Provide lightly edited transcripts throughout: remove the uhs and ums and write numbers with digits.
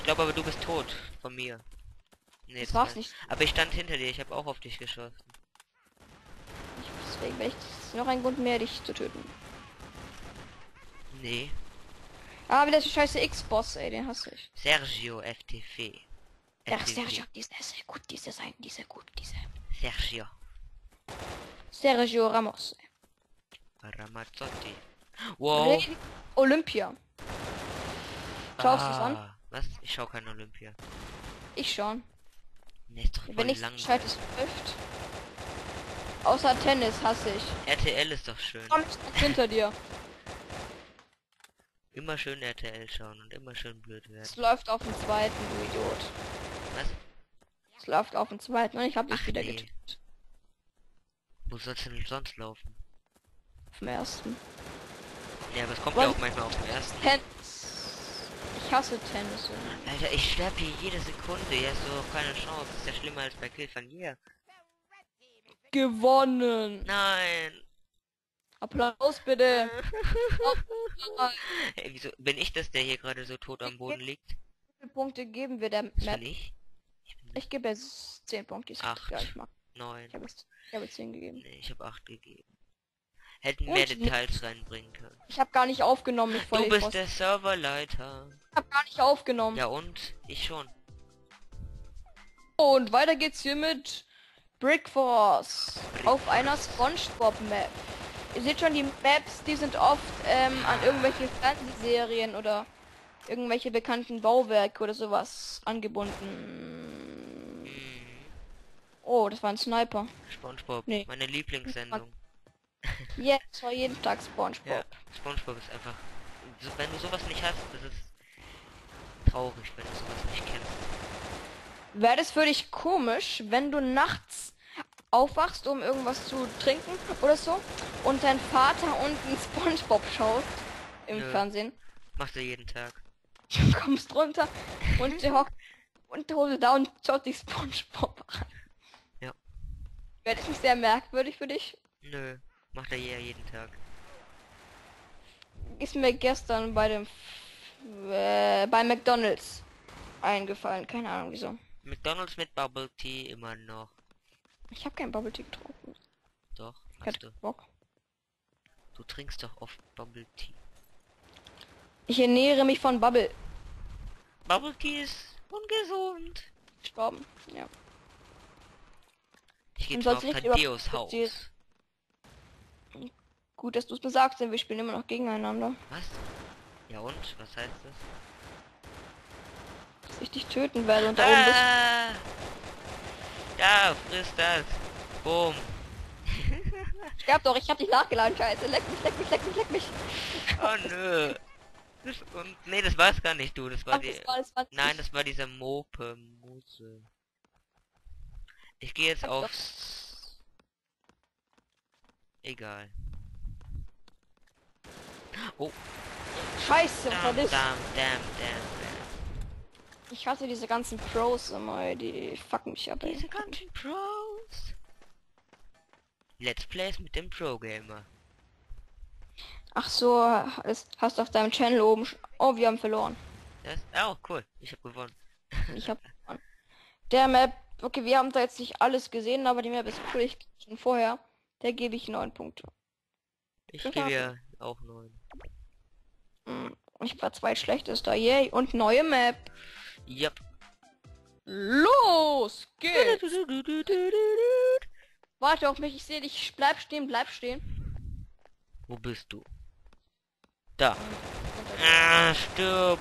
glaube aber, du bist tot. Von mir. Nee, Das war's nicht. Aber ich stand hinter dir. Ich habe auch auf dich geschossen. Deswegen wäre ich noch ein Grund mehr, dich zu töten. Nee. Ah, wieder der scheiße X-Boss, ey, den hasse ich. Sergio FTV. Ja, Sergio, die ist sehr gut, diese sein, diese gut, diese. Sergio. Sergio Ramos. Ramazzotti. Wow. Olympia. Schaust du es an? Was? Ich schau kein Olympia. Ich schon. Nee, ist doch voll Wenn nichts langweilig. Gescheites läuft. Außer Tennis hasse ich. RTL ist doch schön. Komm ich hinter dir. Immer schön RTL schauen und immer schön blöd werden. Es läuft auf dem zweiten, du Idiot. Was? Es läuft auf dem zweiten und ich habe dich Ach, wieder nee. getötet. Wo soll's denn sonst laufen? Auf dem ersten. Ja, aber es kommt Was? ja auch manchmal auf den ersten. Tennis. Ich hasse Tennis. Alter, ich sterbe hier jede Sekunde. Hier hast du auch keine Chance. Das ist ja schlimmer als bei Kill von hier. Gewonnen. Nein. Applaus bitte. Ey, wieso bin ich das, der hier gerade so tot am Boden liegt? Wie viele Punkte geben wir der Das Map? bin ich. Ich gebe jetzt 10 Punkte. Ist Acht. Ja, ich mag. 9. Ich habe 10 gegeben. Nee, ich habe 8 gegeben. Hätten Und mehr Details reinbringen können. Ich habe gar nicht aufgenommen. Ich Du bist der Serverleiter. Ich habe gar nicht aufgenommen. Ja und? Ich schon. Und weiter geht's hier mit Brick Force auf einer SpongeBob Map. Ihr seht schon, die Maps, die sind oft an irgendwelche Fernsehserien oder irgendwelche bekannten Bauwerke oder sowas angebunden. Oh, das war ein Sniper. SpongeBob, Nee. meine Lieblingssendung. Jetzt war jeden Tag SpongeBob. Ja, SpongeBob ist einfach. So, wenn du sowas nicht hast, das ist traurig, wenn du sowas nicht kennst. Wäre das für dich komisch, wenn du nachts aufwachst, um irgendwas zu trinken oder so und dein Vater unten SpongeBob schaut im Nö. Fernsehen? Macht er jeden Tag. Du kommst runter und der hockt und der holt da und schaut dich SpongeBob an. Ja. Wäre das nicht sehr merkwürdig für dich? Nö, macht er ja jeden Tag. Ist mir gestern bei dem bei McDonald's eingefallen, keine Ahnung wieso. McDonald's mit Bubble Tea immer noch. Ich habe kein Bubble Tea getrunken. Doch, Ich hast hatte du. Bock. Du trinkst doch oft Bubble Tea. Ich ernähre mich von Bubble. Bubble Tea ist ungesund. Gestorben. Ja. Ich gehe Man zwar soll's auf nicht Tadeus über- Haus. Gut, dass du es mir sagst, denn wir spielen immer noch gegeneinander. Was? Ja und? Was heißt das? Dass ich dich töten werde und da oben bist. Ja, friss das. Boom. Sterb doch, ich hab dich nachgeladen, scheiße. Leck mich, leck mich, leck mich, leck mich. Oh nö. Nee, das war's gar nicht, du. Das war Ach, die. das war Nein, das war dieser Mose. Ich gehe jetzt Sag aufs. Egal. Oh. Scheiße, Damn, verlisst. damn. Ich hasse diese ganzen Pros immer, ey, die fucken mich ab, ey. Diese ganzen Pros. Let's Plays mit dem Pro Gamer. Ach so, hast du auf deinem Channel oben. Oh, wir haben verloren. Das. Oh, cool. Ich habe gewonnen. Ich hab verloren. Der Map, okay, wir haben da jetzt nicht alles gesehen, aber die Map ist cool, ich schon vorher. Der gebe ich 9 Punkte. Ich Ja. gebe ja auch 9. Ich war zweitschlechtester, yay. Und neue Map. Yep. Los geht's. Warte auf mich, ich sehe dich. Bleib stehen, bleib stehen. Wo bist du? Da. Ah, stirb.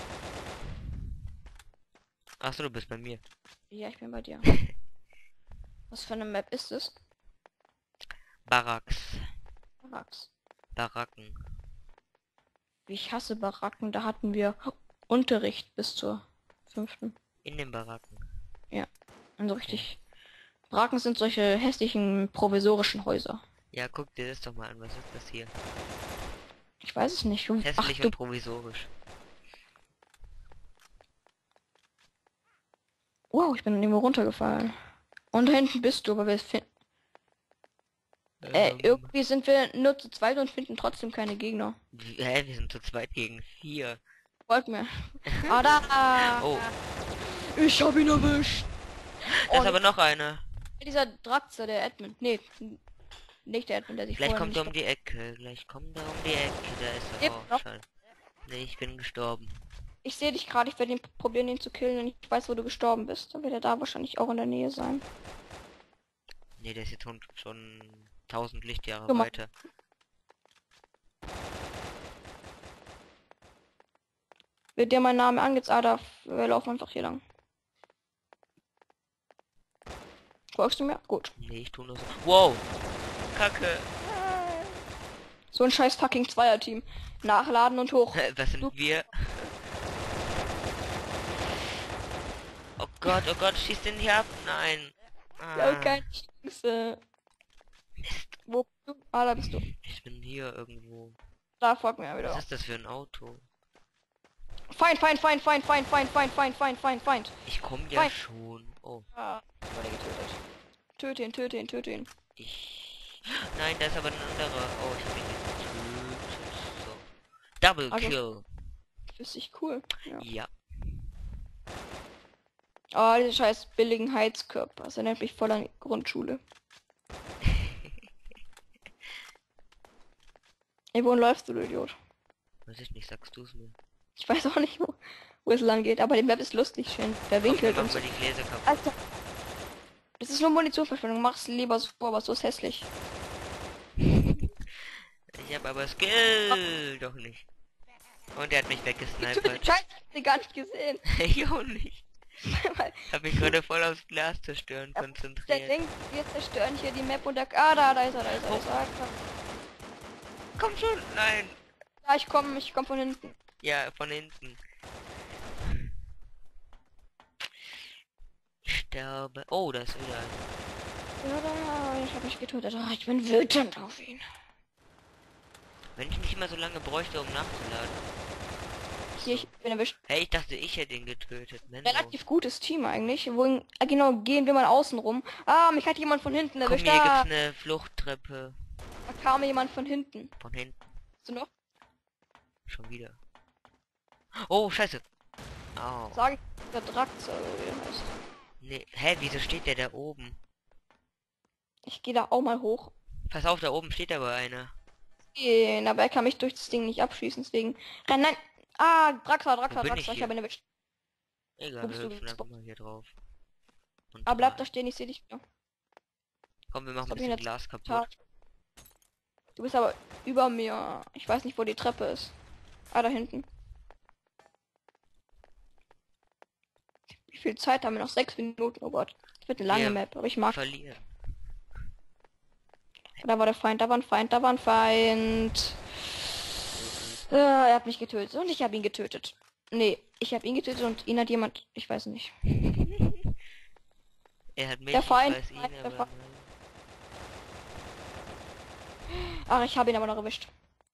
Achso, du bist bei mir. Ja, ich bin bei dir. Was für eine Map ist es? Baracks. Baracks. Baracken. Ich hasse Baracken, da hatten wir Unterricht bis zur 5. In den Baracken. Also richtig. Baracken sind solche hässlichen provisorischen Häuser. Ja, guck dir das doch mal an. Was ist das hier? Ich weiß es nicht. Ach, Hässlich du, und provisorisch. wow, ich bin irgendwo runtergefallen. Und da hinten bist du, aber wir finden. Irgendwie sind wir nur zu zweit und finden trotzdem keine Gegner. Hä, wir sind zu zweit gegen 4. Folgt mir. Ah, da! Oh, Ich hab ihn erwischt. Da Oh, ist aber noch einer. dieser Draxler, der Admin. Nee, nicht der Admin, der sich Gleich vorher kommt er um nicht... die Ecke. Gleich kommt er um die Ecke. Da ist er. Lebt Oh, noch. schade. Nee, ich bin gestorben. Ich sehe dich gerade, ich werde ihn probieren, ihn zu killen und ich weiß, wo du gestorben bist. Dann wird er da wahrscheinlich auch in der Nähe sein. Nee, der ist jetzt schon 1000 Lichtjahre Guck mal. weiter. Wird dir mein Name angezeigt? Ah, da, wir laufen einfach hier lang. Folgst du mir? Gut. Nee, ich tu nur so. Wow! Kacke! So ein scheiß fucking Zweierteam. Nachladen und hoch. Was sind wir? Oh Gott, schieß den hier ab! Nein! Ja, Ah, keine Chance. Mist. Wo bist du? Ah, da bist du. Ich bin hier irgendwo. Da folgt mir wieder. Was ist das für ein Auto? Feind, Feind, Feind, Feind, Feind, Feind, Feind, Feind, Feind, Feind, Feind. Ich komme ja Nein. schon. Oh, Ah, wurde getötet. Töte ihn, töte ihn, töte ihn. ich... Nein, da ist aber ein anderer. Oh, ich habe ihn getötet. So. Double Also- Kill. Das ist echt cool. Ja. Ja. Oh, diese scheiß billigen Heizkörper. Das erinnert mich voll an die Grundschule. Ey, wohin läufst du, du Idiot? Weiß ich nicht, sagst du es mir. Ich weiß auch nicht, wo es lang geht, aber die Map ist lustig, schön. Der Komm, wir Winkel und machen so. mal die Gläser kaputt. Alter. Das ist nur Munitionverschwendung. Mach's lieber so, aber so ist hässlich. Ich habe aber Skill. Doch nicht. Und er hat mich weggesnipert. Scheiße, ich hab sie gar nicht gesehen. Ich auch nicht. Weil Hab mich gerade voll aufs Glas zerstören der konzentriert. denkt, wir zerstören hier die Map und der... Ah, da ist er, da ist er, da ist er. Komm schon, nein. Ja, ich komm von hinten. Ja, von hinten. Ich sterbe. Oh, da ist wieder ein. Ja, da, ich hab mich getötet. Ah, ich bin wütend auf ihn. Wenn ich nicht immer so lange bräuchte, um nachzuladen. Hier, ich bin erwischt. Hey, ich dachte, ich hätte ihn getötet. Menno. Relativ gutes Team eigentlich. Wohin, genau, gehen wir mal außen rum. Ah, mich hat jemand von hinten Komm, erwischt. hier Ah, gibt's eine Fluchttreppe. da kam jemand von hinten. Von hinten. Hast du noch? Schon wieder. Oh, scheiße. Au. Sag ich, der Drax, oder wie der heißt. Nee. Hä, wieso steht der da oben? Ich gehe da auch mal hoch. Pass auf, da oben steht aber einer. Aber er kann mich durch das Ding nicht abschießen, deswegen. Renn, nein! Ah, Draxler, Wo bin ich ich hier? habe ihn erwischt. Egal, Wo wir bist du hüpfen einfach gespawnt? mal hier drauf. Und Ah, bleib da rein. stehen, ich sehe dich wieder. Komm, wir machen hab ein ich bisschen jetzt Glas kaputt. Tat. Du bist aber über mir. Ich weiß nicht, wo die Treppe ist. Ah, da hinten. Wie viel Zeit haben wir noch? 6 Minuten. Oh Gott. Das wird eine lange Wir Map, aber ich mag. Verlieren. Da war der Feind, da war ein Feind, da war ein Feind. Er hat mich getötet und ich habe ihn getötet. Nee, ich habe ihn getötet und ihn hat jemand. Ich weiß nicht. Er hat mich, Der Feind, ich weiß ihn, Feind, der aber Feind. Ach, ich habe ihn aber noch erwischt.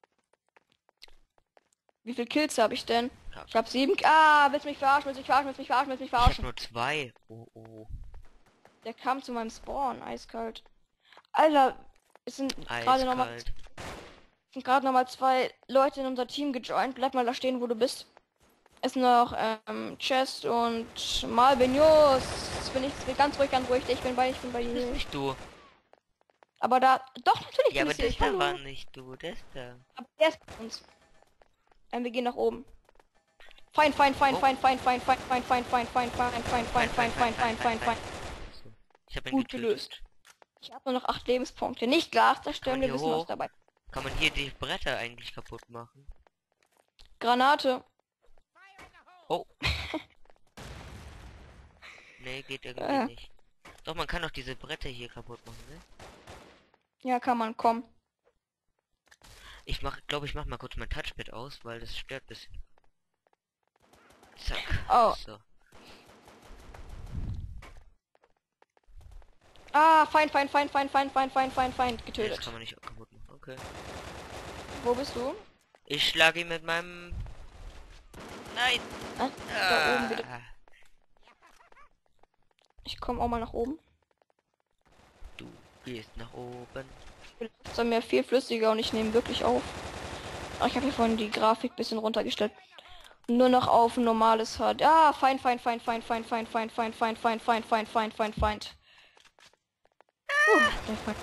Wie viel Kills habe ich denn? Ja. Ich habe 7. Ah, willst mich verarschen, willst mich verarschen, willst mich verarschen, willst mich Ich hab verarschen. nur 2. Oh, oh. Der kam zu meinem Spawn, eiskalt. Alter, es sind gerade nochmal Eiskalt. 2 Leute in unser Team gejoint. Bleib mal da stehen, wo du bist. Es sind noch Chest und Malbenius. Ich bin ganz ruhig, ich bin bei Das bist dir. nicht du. Aber da, doch natürlich Ja, bin aber ich hier. das da Hallo. war nicht du. Das da. Aber der ist bei uns. Wir gehen nach oben. Feind, Feind, Feind, Oh. Feind, Feind, Feind, Feind, Feind, Feind, Feind, Feind, Feind, Feind, Feind, Feind, Feind, Feind, Feind, Feind. So. Ich hab ihn Gut getötet. gelöst. Ich habe nur noch 8 Lebenspunkte. Nicht Glas, da stören wir hier wissen was hoch? dabei. Kann man hier die Bretter eigentlich kaputt machen? Granate. Oh. Nee, geht irgendwie Äh. nicht. Doch, man kann doch diese Bretter hier kaputt machen, ne? Ja, kann man kommen. Ich glaube, ich mach mal kurz mein Touchpad aus, weil das stört bisschen. Zack. Oh. So. Ah, Feind, Feind, Feind, Feind, Feind, Feind, Feind, Feind, Feind, Das getötet. kann man nicht kaputt machen. Okay. Wo bist du? Ich schlage ihn mit meinem... Nein! Ah, da oben wieder. Ah. Ich komme auch mal nach oben. Du gehst nach oben. Das ist dann mir viel flüssiger und ich nehme wirklich auf. Ach, ich habe hier vorhin die Grafik ein bisschen runtergestellt. Nur noch auf ein normales hat. Ah, Feind, Feind, Feind, Feind, Feind, Feind, Feind, Feind, Feind, Feind, Feind, Feind, Feind, Feind, Feind. Der Feind.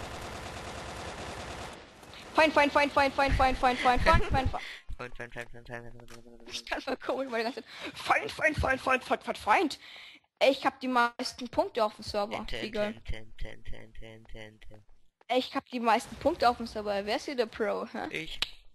Feind, Feind, Feind, Feind, Feind, Feind, Feind, Feind, Feind, Feind, Feind. Ich kann vollkommen, weil das Feind, Feind, Feind, Feind, Feind, Feind, Feind. Ich hab die meisten Punkte auf dem Server. Wie geil. Ich hab die meisten Punkte auf dem Server. Wer ist hier der Pro? Hä? Ich.